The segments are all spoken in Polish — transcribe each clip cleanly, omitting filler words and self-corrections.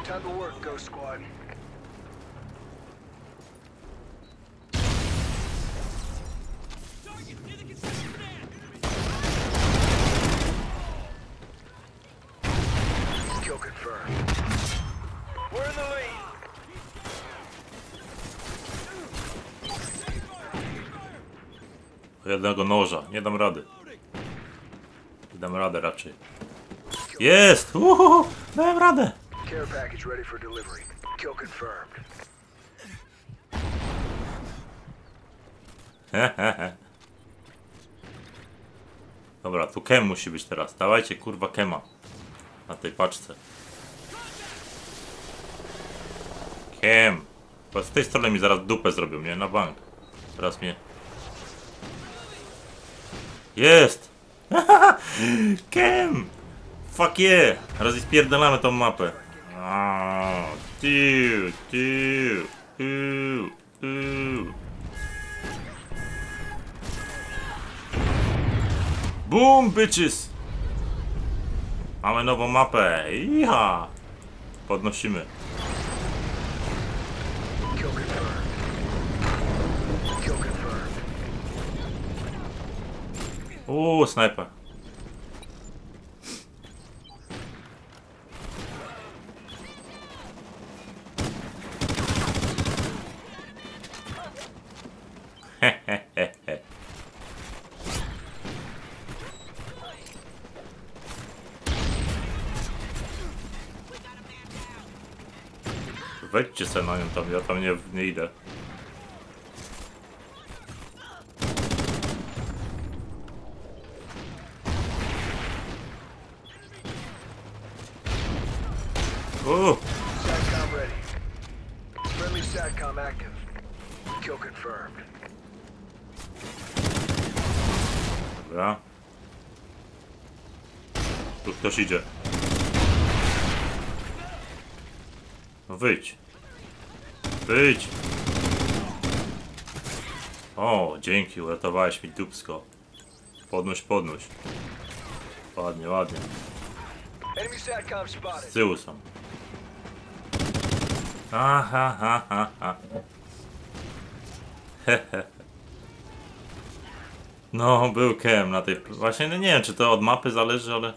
Time to work, Ghost Squad. Kill confirmed. We're in the lead. Jednego noża, nie dam rady. Nie dam radę raczej. Jest! Dałem radę! Care package ready for delivery. Kill confirmed. Dobra, tu kem musi być teraz. Dawajcie kurwa kema. Na tej paczce. Kem. Bo z tej strony mi zaraz dupę zrobią, nie? Na bank. Teraz mnie... Jest! Kem! Fuck yeah! Raz spierdalamy tą mapę. Boom, bitches! Mamy nową mapę. Iha! Podnosimy. Kill confirmed. Kill confirmed. Snajper. Wejdźcie se na nią tam, ja tam nie idę. SATCOM ready. Friendly SATCOM active. Kill confirmed. Dobra. Tu ktoś idzie. No wyjdź. Wyjdź. O, dzięki, uratowałeś mi dupsko. Podnoś. Ładnie, ładnie. Enemy SATCOM Z spotted. tyłu są. Ha. No, był kem na tej... Właśnie no nie wiem, czy to od mapy zależy, ale...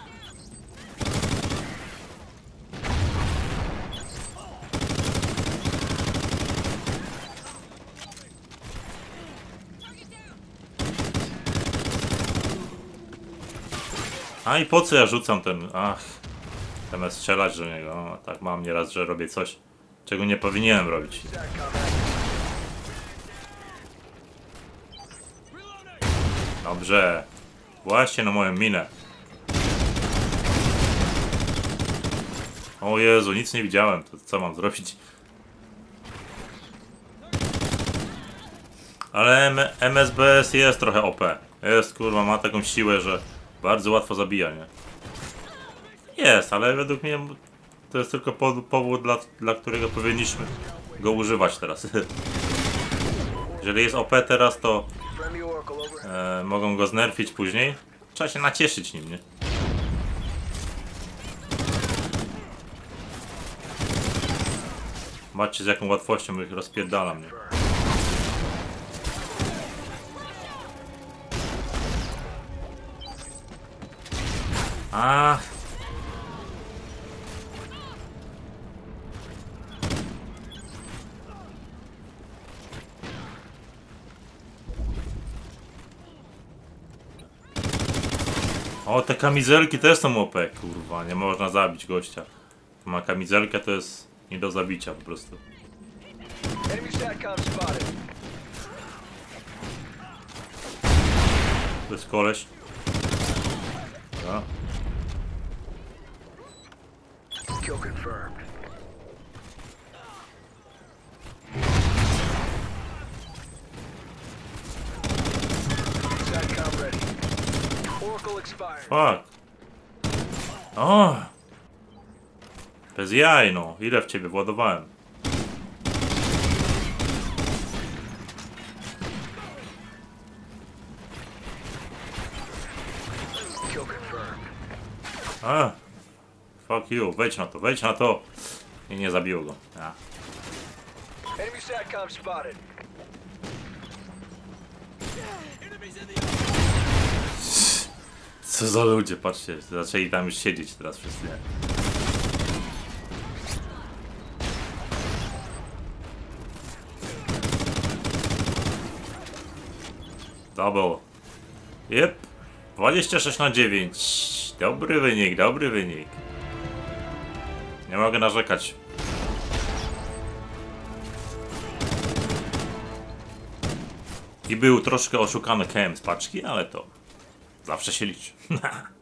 A i po co ja rzucam ten... Zamiast strzelać do niego. No, tak mam nieraz, że robię coś, czego nie powinienem robić. SATCOM active. Dobrze. Właśnie na moją minę. O Jezu, nic nie widziałem. To co mam zrobić? Ale MSBS jest trochę OP. Jest, kurwa, ma taką siłę, że bardzo łatwo zabija, nie? Jest, ale według mnie to jest tylko powód, dla którego powinniśmy go używać teraz. Jeżeli jest OP teraz, to Friendly Oracle over. mogą go znerfić później. Trzeba się nacieszyć nim, nie? Zobaczcie, z jaką łatwością ich rozpierdalam, nie? O, te kamizelki też są OP, kurwa, nie można zabić gościa. Kto ma kamizelkę, to jest nie do zabicia po prostu. Enemy SATCOM spotted. To jest koleś. Dobra. Kill confirmed. SATCOM ready. Oracle expired. Fuck. O! Bez jaj, no. Ile w ciebie władowałem? Kill confirmed. Fuck you. Wejdź na to, wejdź na to. I nie zabiło go. A. Enemy SATCOM spotted. Co za ludzie, patrzcie, zaczęli tam już siedzieć teraz wszyscy. Nie? To było. Jep. 26/9. Dobry wynik, dobry wynik. Nie mogę narzekać. I był troszkę oszukany KM z paczki, ale to zawsze się liczy.